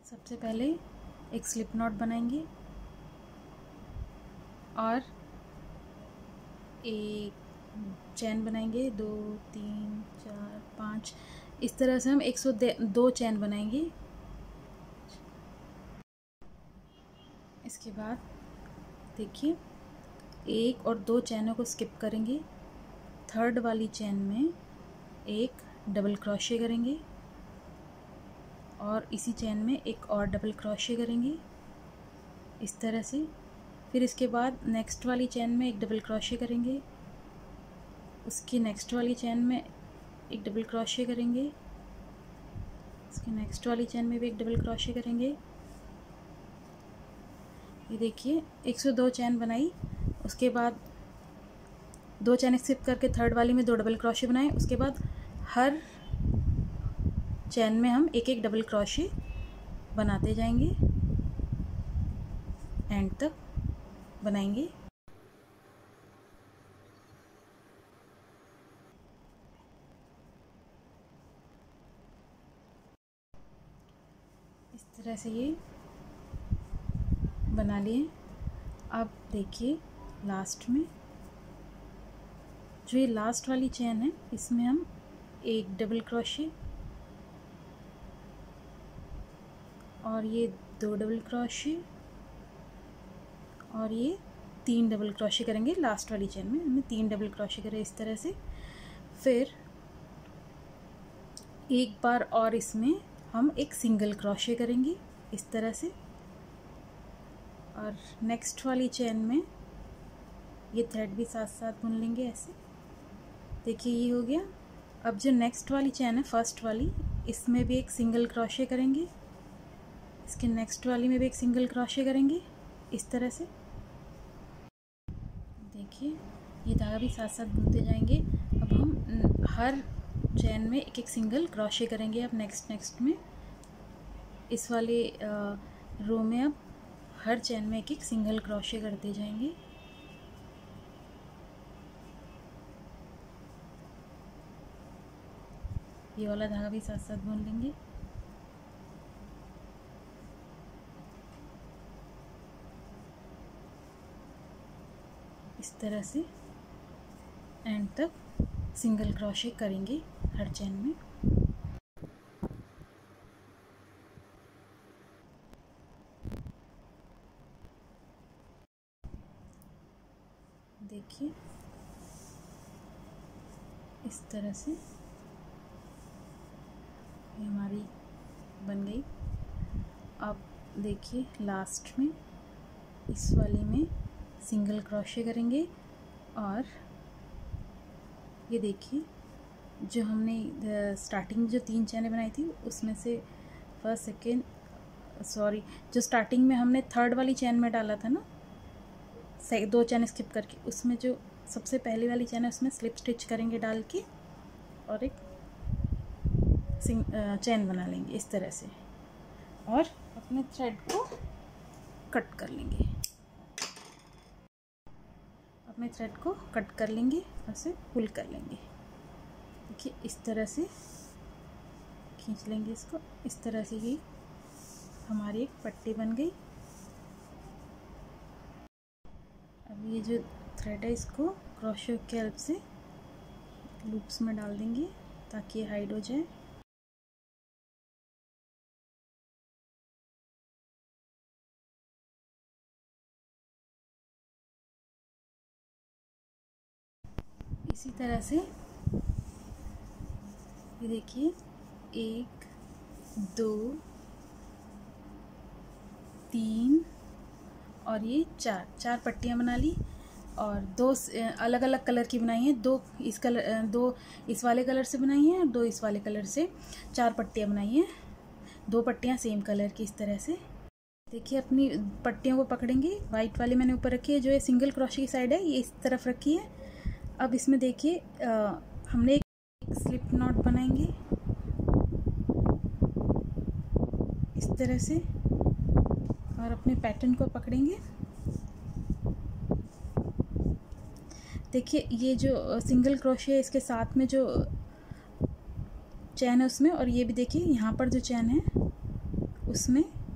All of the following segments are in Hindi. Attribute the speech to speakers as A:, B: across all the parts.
A: सबसे पहले एक स्लिप नॉट बनाएंगे और एक चैन बनाएंगे, 2 3 4 5, इस तरह से हम 102 चैन बनाएंगे। इसके बाद देखिए 1 और 2 चैनों को स्किप करेंगे, थर्ड वाली चैन में एक डबल क्रोशे करेंगे और इसी चैन में एक और डबल क्रोशे करेंगे इस तरह से। फिर इसके बाद नेक्स्ट वाली चैन में एक डबल क्रोशे करेंगे, उसकी नेक्स्ट वाली चैन में एक डबल क्रोशे करेंगे, उसकी नेक्स्ट वाली चैन में भी एक डबल क्रोशे करेंगे। ये देखिए 102 चैन बनाई। उसके बाद 2 चैन स्किप करके थर्ड वाली में 2 डबल क्रोशे बनाए। उसके बाद हर चैन में हम एक एक डबल क्रोशे बनाते जाएंगे, एंड तक बनाएंगे। इस तरह से ये बना लिए। अब देखिए लास्ट में जो ये लास्ट वाली चैन है इसमें हम एक डबल क्रोशे और ये 2 डबल क्रोशे और ये 3 डबल क्रोशे करेंगे। लास्ट वाली चैन में हमने 3 डबल क्रोशे करे इस तरह से। फिर एक बार और इसमें हम एक सिंगल क्रोशे करेंगे इस तरह से, और नेक्स्ट वाली चैन में ये थ्रेड भी साथ साथ बुन लेंगे ऐसे। देखिए ये हो गया। अब जो नेक्स्ट वाली चैन है फर्स्ट वाली, इसमें भी एक सिंगल क्रोशे करेंगे, इसके नेक्स्ट वाली में भी एक सिंगल क्रोशे करेंगे इस तरह से। देखिए ये धागा भी साथ साथ बुनते जाएंगे। अब हम हर चैन में एक एक सिंगल क्रोशे करेंगे। अब नेक्स्ट में इस वाले रो में अब हर चैन में एक एक सिंगल क्रोशे करते जाएंगे। ये वाला धागा भी साथ साथ बुन लेंगे। इस तरह से एंड तक सिंगल क्रोशे करेंगे हर चैन में। देखिए इस तरह से ये हमारी बन गई। अब देखिए लास्ट में इस वाली में सिंगल क्रोशे करेंगे और ये देखिए जो हमने स्टार्टिंग जो 3 चैनें बनाई थी उसमें से फर्स्ट सेकेंड जो स्टार्टिंग में हमने थर्ड वाली चैन में डाला था ना, 2 चैन स्किप करके, उसमें जो सबसे पहली वाली चैन है उसमें स्लिप स्टिच करेंगे डाल के और एक चैन बना लेंगे इस तरह से, और अपने थ्रेड को कट कर लेंगे। अपने थ्रेड को कट कर लेंगे और उसे पुल कर लेंगे। देखिए इस तरह से खींच लेंगे इसको। इस तरह से ही हमारी एक पट्टी बन गई। अब ये जो थ्रेड है इसको क्रोशे की हेल्प से लूप्स में डाल देंगे ताकि ये हाइड हो जाए। इसी तरह से ये देखिए 1 2 3 और ये 4 पट्टियाँ बना ली, और 2 अलग अलग कलर की बनाई हैं। 2 इस वाले कलर से बनाई हैं और 2 इस वाले कलर से। 4 पट्टियाँ बनाई हैं, 2 पट्टियाँ सेम कलर की इस तरह से। देखिए अपनी पट्टियों को पकड़ेंगे। वाइट वाली मैंने ऊपर रखी है, जो ये सिंगल क्रोशे की साइड है ये इस तरफ रखी है। अब इसमें देखिए हमने एक स्लिप नॉट बनाएंगे इस तरह से और अपने पैटर्न को पकड़ेंगे। देखिए ये जो सिंगल क्रोशे है इसके साथ में जो चैन है उसमें, और ये भी देखिए यहाँ पर जो चैन है उसमें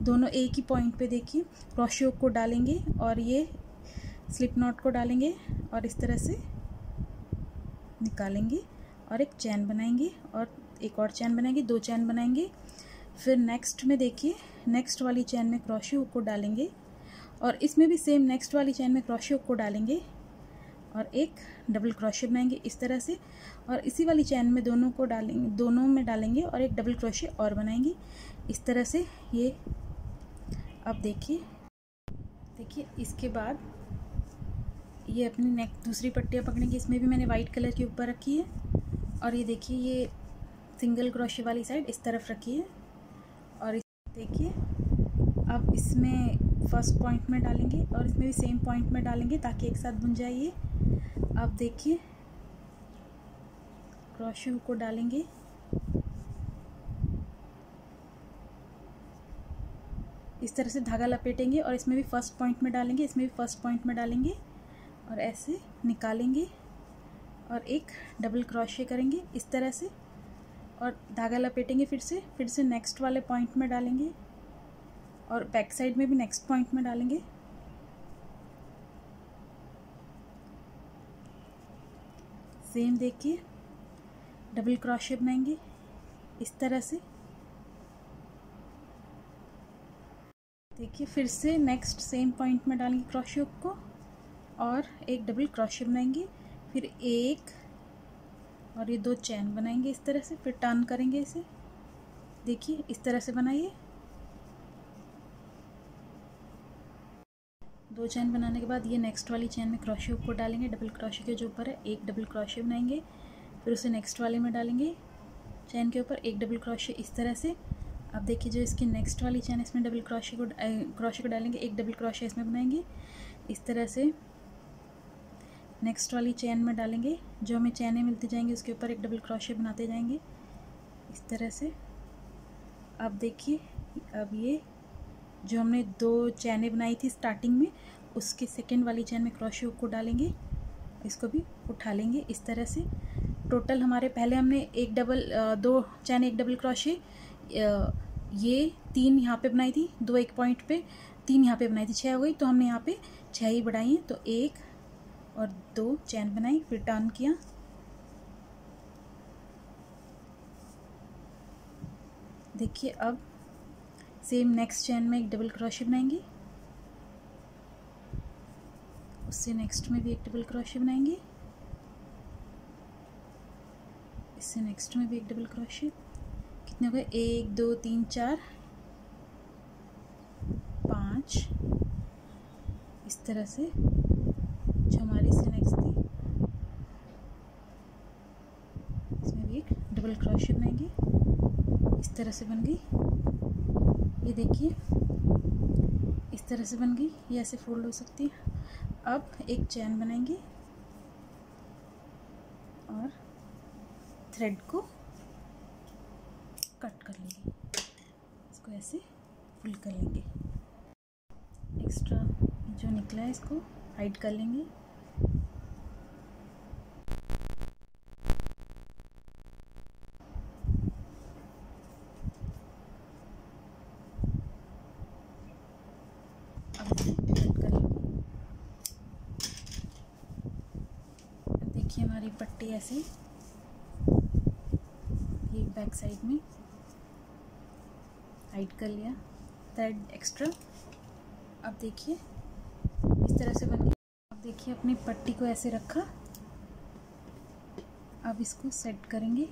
A: दोनों एक ही पॉइंट पे देखिए क्रोशे हुक को डालेंगे और ये स्लिप नॉट को डालेंगे और इस तरह से निकालेंगे और एक चैन बनाएंगे और एक और चैन बनाएंगे, 2 चैन बनाएंगे। फिर नेक्स्ट में देखिए नेक्स्ट वाली चैन में क्रोशे हुक को डालेंगे और इसमें भी सेम नेक्स्ट वाली चैन में क्रोशे हुक को डालेंगे और एक डबल क्रोशे बनाएंगे इस तरह से, और इसी वाली चैन में दोनों को डालेंगे, दोनों में डालेंगे और एक डबल क्रोशे और बनाएंगे इस तरह से। ये अब देखिए इसके बाद ये अपनी नेक दूसरी पट्टियाँ पकड़ेंगे। इसमें भी मैंने वाइट कलर की ऊपर रखी है और ये देखिए ये सिंगल क्रोशे वाली साइड इस तरफ रखी है और देखिए अब इसमें फर्स्ट पॉइंट में डालेंगे और इसमें भी सेम पॉइंट में डालेंगे ताकि एक साथ बुन जाए ये। अब देखिए क्रोशे हुक को डालेंगे इस तरह से, धागा लपेटेंगे और इसमें भी फर्स्ट पॉइंट में डालेंगे, इसमें भी फर्स्ट पॉइंट में डालेंगे और ऐसे निकालेंगे और एक डबल क्रोशे करेंगे इस तरह से और धागा लपेटेंगे फिर से नेक्स्ट वाले पॉइंट में डालेंगे और बैक साइड में भी नेक्स्ट पॉइंट में डालेंगे। सेम देखिए डबल क्रोशे बनाएंगे इस तरह से। देखिए फिर से नेक्स्ट सेम पॉइंट में डालेंगे क्रोशे हुक को और एक डबल क्रोशे बनाएंगे, फिर एक और ये 2 चैन बनाएंगे इस तरह से, फिर टर्न करेंगे इसे। देखिए इस तरह से बनाइए। 2 चैन बनाने के बाद ये नेक्स्ट वाली चैन में क्रोशे हुक को डालेंगे, डबल क्रोशे के जो ऊपर है एक डबल क्रोशे बनाएंगे, फिर उसे नेक्स्ट वाले में डालेंगे चैन के ऊपर एक डबल क्रोशे इस तरह से। अब देखिए जो इसकी नेक्स्ट वाली चैन इसमें डबल क्रोशे को डालेंगे, एक डबल क्रोशे इसमें बनाएंगे इस तरह से। नेक्स्ट वाली चैन में डालेंगे, जो हमें चैनें मिलती जाएंगी उसके ऊपर एक डबल क्रोशे बनाते जाएंगे इस तरह से। अब देखिए अब ये जो हमने 2 चैनें बनाई थी स्टार्टिंग में उसके सेकंड वाली चैन में क्रोशे हुक को डालेंगे, इसको भी उठा लेंगे इस तरह से। टोटल हमारे पहले हमने 2 चैन एक डबल क्रोशे, ये 3 यहाँ पे बनाई थी, 2 एक पॉइंट पे, 3 यहाँ पे बनाई थी, 6 हो गई। तो हमने यहाँ पे 6 ही बढ़ाई हैं, तो 1 और 2 चैन बनाई, फिर टर्न किया। देखिए अब सेम नेक्स्ट चैन में एक डबल क्रोशे बनाएंगे, उससे नेक्स्ट में भी एक डबल क्रोशे बनाएंगे, इससे नेक्स्ट में भी एक डबल क्रोशे। कितने हो गए? 1 2 3 4 5 इस तरह से। जो हमारी इससे नेक्स्ट थी इसमें भी एक डबल क्रोशे बनाएंगे इस तरह से। बन गई, ये देखिए इस तरह से बन गई, ये ऐसे फोल्ड हो सकती है। अब एक चैन बनाएंगे और थ्रेड को कट कर लेंगे, इसको ऐसे फुल कर लेंगे। एक्स्ट्रा जो निकला है इसको हाइड कर लेंगे। अब इसे कट कर लेंगे। अब देखिए हमारी पट्टी ऐसे, ये बैक साइड में हाइड कर लिया थ्रेड एक्स्ट्रा। अब देखिए इस तरह से बन गई। अब देखिए अपनी पट्टी को ऐसे रखा, अब इसको सेट करेंगे।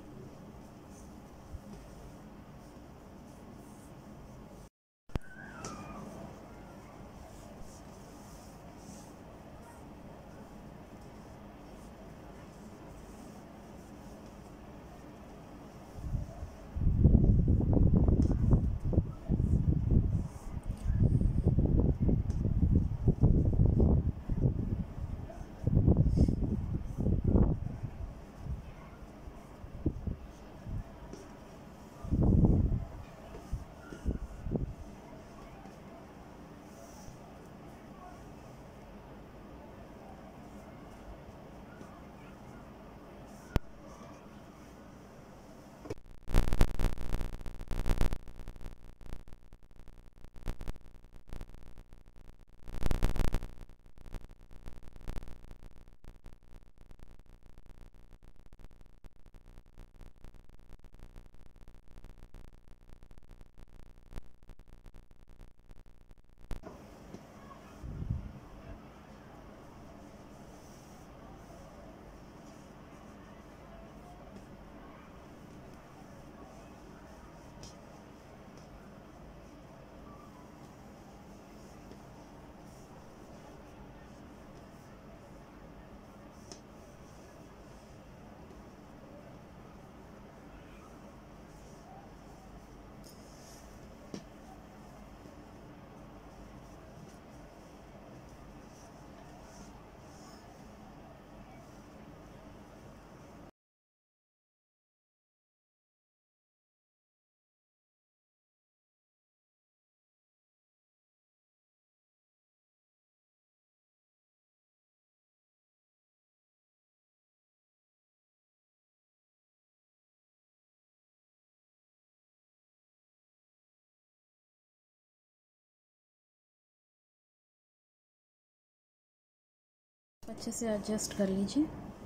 A: अच्छे से एडजस्ट कर लीजिए।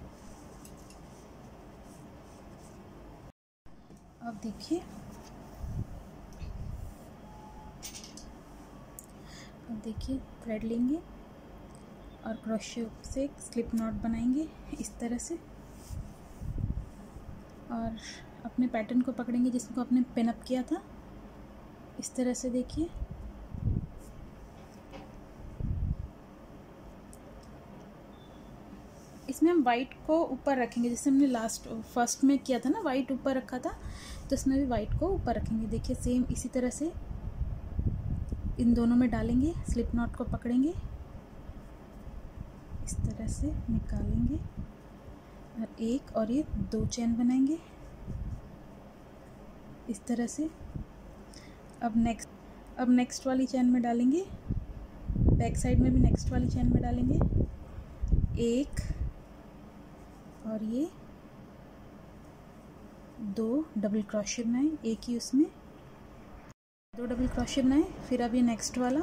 A: अब देखिए, थ्रेड लेंगे और क्रोशे से एक स्लिप नॉट बनाएंगे इस तरह से, और अपने पैटर्न को पकड़ेंगे जिसको आपने पिन अप किया था इस तरह से। देखिए इसमें हम वाइट को ऊपर रखेंगे, जैसे हमने फर्स्ट में किया था ना, वाइट ऊपर रखा था, तो इसमें भी वाइट को ऊपर रखेंगे। देखिए सेम इसी तरह से इन दोनों में डालेंगे, स्लिप नॉट को पकड़ेंगे, इस तरह से निकालेंगे और एक और ये 2 चेन बनाएंगे इस तरह से। अब नेक्स्ट वाली चेन में डालेंगे, बैक साइड में भी नेक्स्ट वाली चेन में डालेंगे एक, और ये 2 डबल क्रोशे बनाए, एक ही उसमें 2 डबल क्रोशे बनाए। फिर अब ये नेक्स्ट वाला,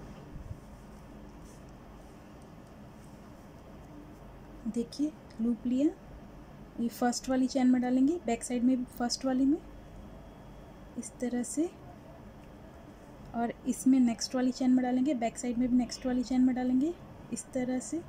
A: देखिए लूप लिया, ये फर्स्ट वाली चेन में डालेंगे, बैक साइड में भी फर्स्ट वाली में इस तरह से, और इसमें नेक्स्ट वाली चेन में डालेंगे, बैक साइड में भी नेक्स्ट वाली चेन में डालेंगे इस तरह से।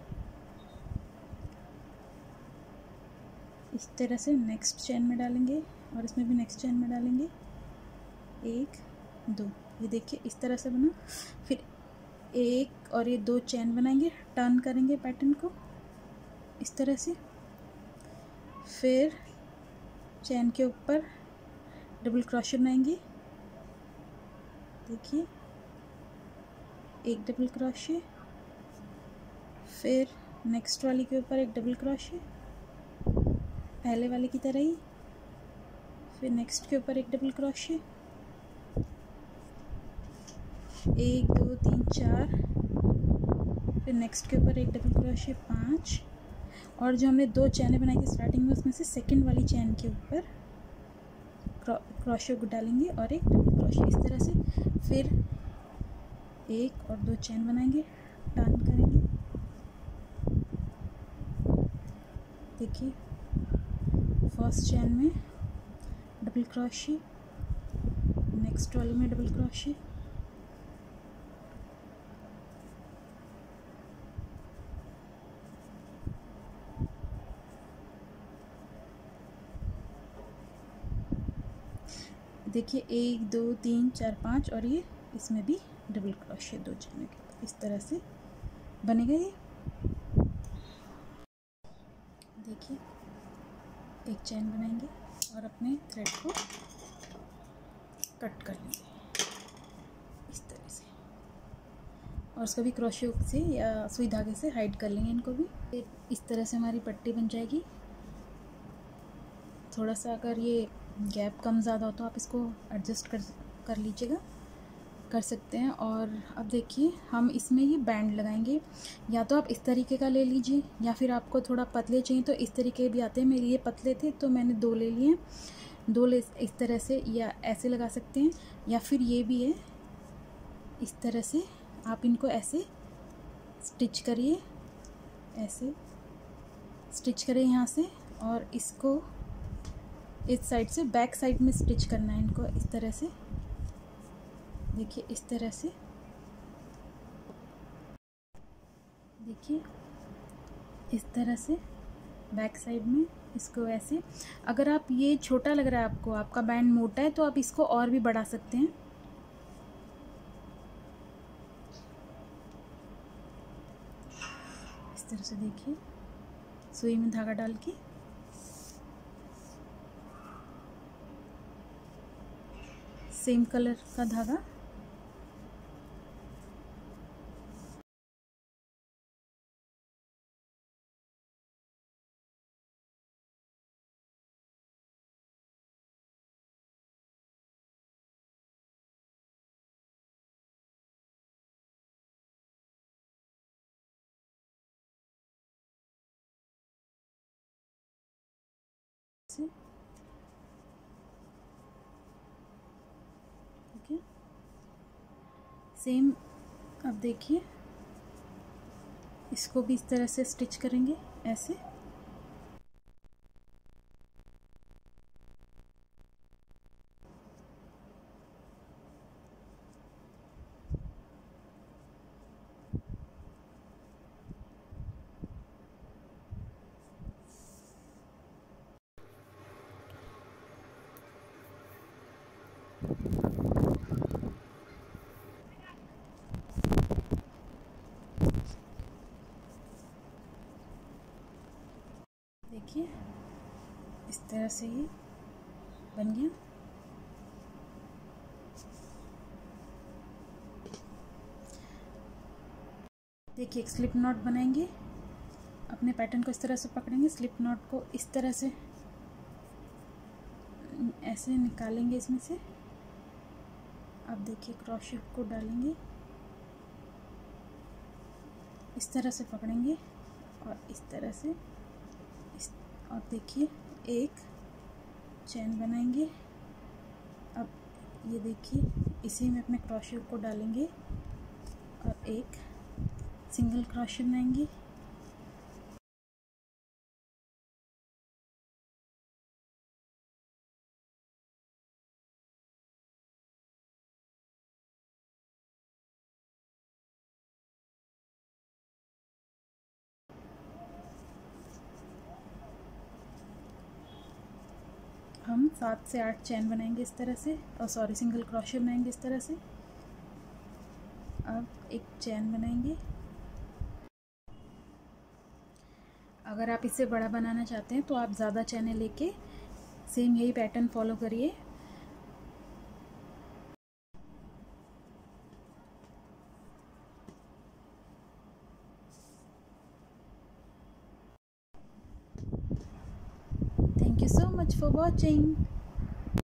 A: इस तरह से नेक्स्ट चेन में डालेंगे और इसमें भी नेक्स्ट चेन में डालेंगे 1 2, ये देखिए इस तरह से बना। फिर एक और ये 2 चेन बनाएंगे, टर्न करेंगे पैटर्न को इस तरह से। फिर चेन के ऊपर डबल क्रोशे बनाएंगे, देखिए एक डबल क्रोशे, फिर नेक्स्ट वाली के ऊपर एक डबल क्रोशे पहले वाले की तरह ही, फिर नेक्स्ट के ऊपर एक डबल क्रोशे, 1 2 3 4, फिर नेक्स्ट के ऊपर एक डबल क्रोशे 5, और जो हमने 2 चैनें बनाई थी स्टार्टिंग में उसमें से सेकंड वाली चैन के ऊपर क्रोशे को डालेंगे और एक डबल क्रोशे इस तरह से। फिर 1 और 2 चैन बनाएंगे, टर्न करेंगे, देखिए फर्स्ट चैन में डबल क्रोशे, नेक्स्ट वाले में डबल क्रोशे, देखिए 1 2 3 4 5, और ये इसमें भी डबल क्रोशे 2 चैनों के इस तरह से बनेगा ये। देखिए एक चैन बनाएंगे और अपने थ्रेड को कट कर लेंगे इस तरह से, और उसको भी क्रोशे से या सुई धागे से हाइड कर लेंगे इनको भी। इस तरह से हमारी पट्टी बन जाएगी। थोड़ा सा अगर ये गैप कम ज़्यादा हो तो आप इसको एडजस्ट कर लीजिएगा, कर सकते हैं। और अब देखिए हम इसमें ही बैंड लगाएंगे, या तो आप इस तरीके का ले लीजिए, या फिर आपको थोड़ा पतले चाहिए तो इस तरीके भी आते हैं। मेरे ये पतले थे तो मैंने 2 ले लिए, 2 ले इस तरह से, या ऐसे लगा सकते हैं, या फिर ये भी है इस तरह से। आप इनको ऐसे स्टिच करिए, ऐसे स्टिच करें यहाँ से, और इसको इस साइड से बैक साइड में स्टिच करना है इनको इस तरह से। देखिए इस तरह से, देखिए इस तरह से बैक साइड में इसको ऐसे। अगर आप ये छोटा लग रहा है आपको, आपका बैंड मोटा है, तो आप इसको और भी बढ़ा सकते हैं। इस तरह से देखिए सुई में धागा डाल के सेम कलर का धागा, से ठीक है। सेम अब देखिए इसको भी इस तरह से स्टिच करेंगे ऐसे। देखिए इस तरह से ये बन गया। देखिए एक स्लिप नॉट बनाएंगे, अपने पैटर्न को इस तरह से पकड़ेंगे, स्लिप नॉट को इस तरह से ऐसे निकालेंगे इसमें से। अब देखिए क्रोशे को डालेंगे, इस तरह से पकड़ेंगे और इस तरह से और देखिए एक चैन बनाएंगे। अब ये देखिए इसी में अपने क्रोशे को डालेंगे और एक सिंगल क्रोशे बनाएंगे। हम 7 से 8 चैन बनाएंगे इस तरह से, और सॉरी सिंगल क्रोशे बनाएंगे इस तरह से। अब एक चैन बनाएंगे। अगर आप इसे बड़ा बनाना चाहते हैं तो आप ज़्यादा चैनें लेके सेम यही पैटर्न फॉलो करिए। Thank you so much for watching.